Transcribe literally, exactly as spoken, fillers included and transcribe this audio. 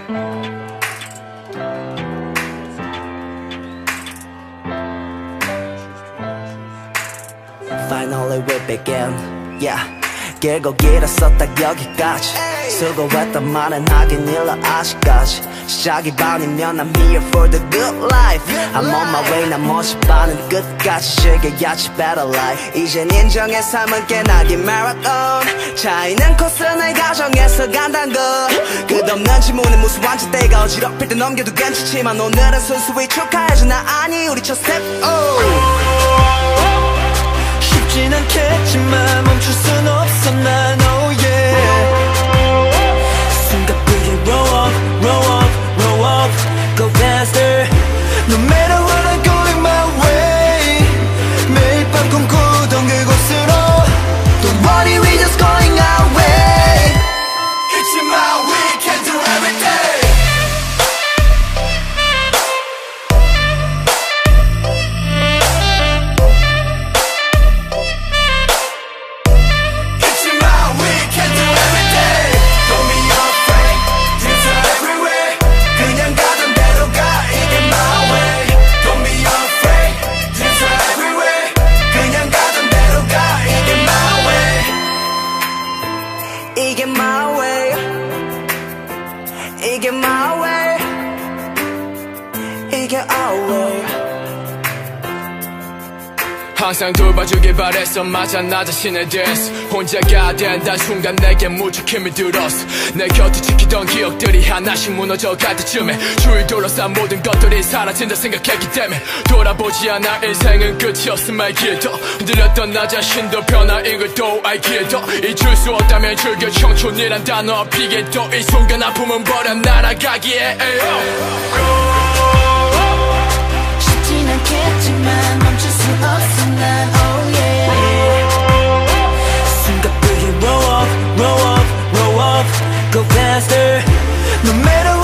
Finally we begin, yeah. 길고 길었어 딱 여기까지 수고했던 말은 하긴 일러 아직까지 시작이 반이면 I'm here for the good life I'm on my way 난 멋이 반은 끝까지 즐겨야지 better life 이젠 인정의 삶은 깨나기 marathon 차이는 코스는 가정에서 간단 거 끝없는 질문은 무슨 완전때가 어지럽힐 때 넘겨도 괜찮지만 오늘은 순수히 축하해줘 나 아니 우리 첫 스텝 쉽진 않겠지만 멈출 순 없어 난 oh yeah 숨가쁘게 roll up, roll up, roll up Go faster No matter what I'm going my way 매일 밤 꿈꾸던 그곳으로 Don't worry we just going our way It's in my way, can do everything 이게 my way 이게 my way 이게 our way 항상 돌봐주길 바랬어 맞아 나 자신을 diss 혼자가 된단 순간 내게 무척 힘이 들었어 내 곁을 지키던 기억들이 하나씩 무너져갈 때쯤에 주위 둘러싼 모든 것들이 사라진다 생각했기 때문에 돌아보지 않아 인생은 끝이었음 알기에도 흔들렸던 나 자신도 변화인 걸또 알기에도 잊을 수 없다면 즐겨 청춘이란 단어 피게도 이 순간 아픔은 버려 날아가기에 쉽진 않겠지만 멈출 수 없어 난 oh yeah 숨가쁘게 roll up, roll up, roll up Go faster No matter